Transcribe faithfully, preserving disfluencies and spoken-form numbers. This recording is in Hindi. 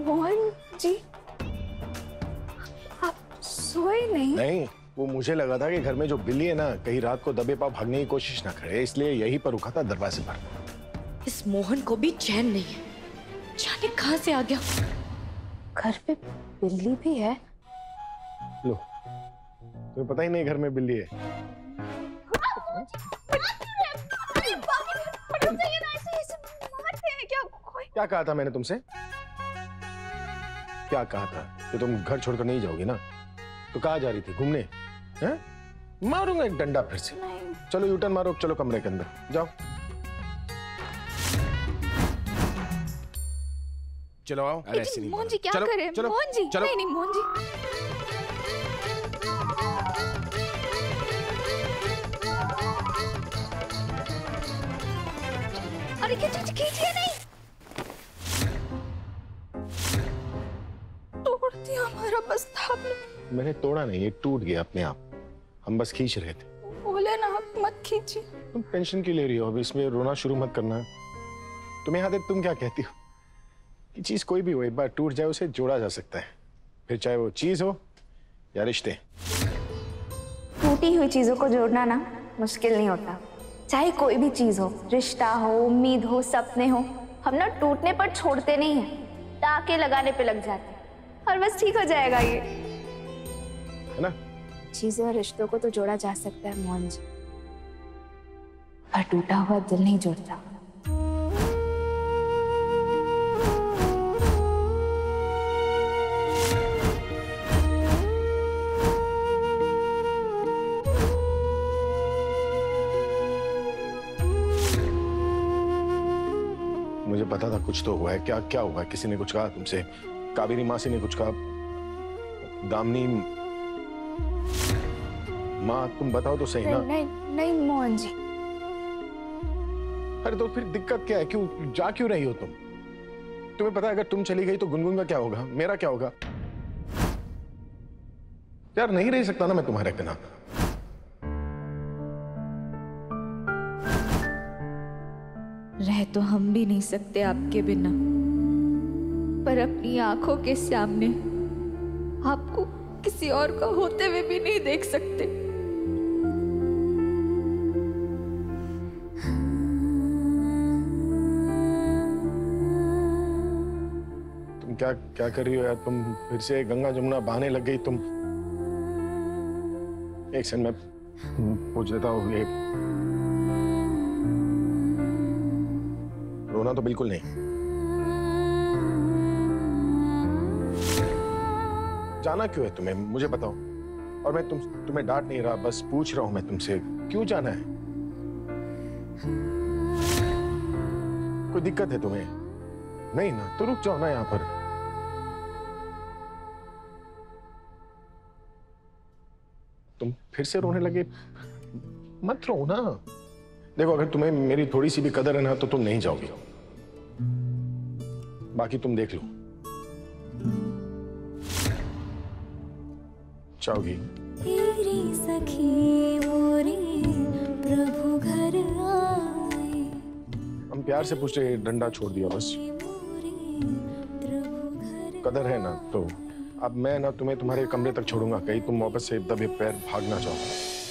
मोहन जी, आप सोए नहीं? नहीं, वो मुझे लगा था कि घर में जो बिल्ली है ना, कहीं रात को दबे पाव भागने की कोशिश ना करे, इसलिए यहीं पर रुका था दरवाजे पर। इस मोहन को भी चैन नहीं है, जाने कहां से आ गया। घर पे बिल्ली भी है? लो, तुम्हें पता ही नहीं घर में बिल्ली है। क्या कहा था मैंने तुमसे? क्या कहा था कि तुम घर छोड़कर नहीं जाओगी ना? तो कहाँ जा रही थी? घूमने? हैं? मारूंगा एक डंडा फिर से। चलो यूटर्न मारो, चलो कमरे के अंदर जाओ। चलो आओ। लेकिन मोहन जी क्या करें? मोहन जी, नहीं नहीं मोहन जी। अरे खींचिए खींचिए नहीं। तोड़ दिया हमारा बस्ता आपने। मैंने तोड़ा नहीं, ये टूट गया अपने आप। हम बस खींच रहे थे। बोले ना आप मत खींचिए। तुम टेंशन क्यों ले रही हो? अब इसमें रोना शुरू मत करना। तुम्हें याद है तुम क्या कहती हो कि चीज कोई भी हो, एक बार टूट जाए उसे जोड़ा जा सकता है, फिर चाहे वो चीज हो या रिश्ते। टूटी हुई चीजों को जोड़ना ना मुश्किल नहीं होता। चाहे कोई भी चीज हो, रिश्ता हो, उम्मीद हो, सपने हो, हम ना टूटने पर छोड़ते नहीं हैं, टाके लगाने पे लग जाते हैं और बस ठीक हो जाएगा ये, है ना? चीजें और रिश्तों को तो जोड़ा जा सकता है मोहन जी, पर टूटा हुआ दिल नहीं जोड़ता। मुझे पता था कुछ तो हुआ है। क्या क्या हुआ है? किसी ने कुछ कहा तुमसे? कावेरी मासी ने कुछ कहा? दामिनी माँ, तुम बताओ तो सही ना। नहीं नहीं मोहन जी। अरे तो फिर दिक्कत क्या है? क्यों जा क्यों रही हो तुम? तुम्हें पता है अगर तुम चली गई तो गुनगुन का क्या होगा, मेरा क्या होगा? यार नहीं रह सकता ना मैं तुम्हारे बिना। रह तो हम भी नहीं सकते आपके बिना, पर अपनी आंखों के सामने आपको किसी और का होते हुए भी नहीं देख सकते। तुम क्या क्या कर रही हो यार? तुम फिर से गंगा जमुना बहाने लग गई तुम। एक सेकंड मैं पूछ लेता हूँ। ये रोना तो बिल्कुल नहीं। जाना क्यों है तुम्हें? मुझे बताओ। और मैं तुम तुम्हें डांट नहीं रहा, बस पूछ रहा हूं मैं तुमसे, क्यों जाना है? कोई दिक्कत है तुम्हें? नहीं ना, तो रुक जाओ ना यहां पर। तुम फिर से रोने लगे? मत रो ना। देखो अगर तुम्हें मेरी थोड़ी सी भी कदर है ना तो तुम नहीं जाओगी, बाकी तुम देख लो। जाओगी? तेरी सखी मोरी प्रभु घर आए। हम प्यार से पूछ रहे, डंडा छोड़ दिया बस। कदर है ना तो अब मैं ना तुम्हें तुम्हारे कमरे तक छोड़ूंगा, कहीं तुम वापस से दबे पैर भागना चाहो।